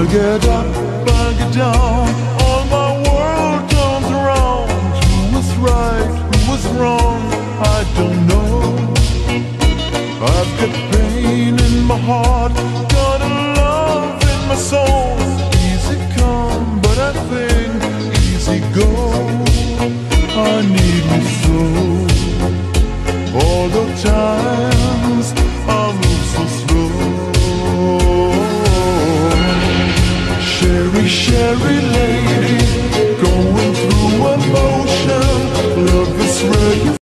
get up, I'll get down, all my world turns around. Who was right, who was wrong, I don't know. I've got pain in my heart, got a love in my soul. Easy come, but I think easy go. I need you so. All the times I move so slow. Sherry, Sherry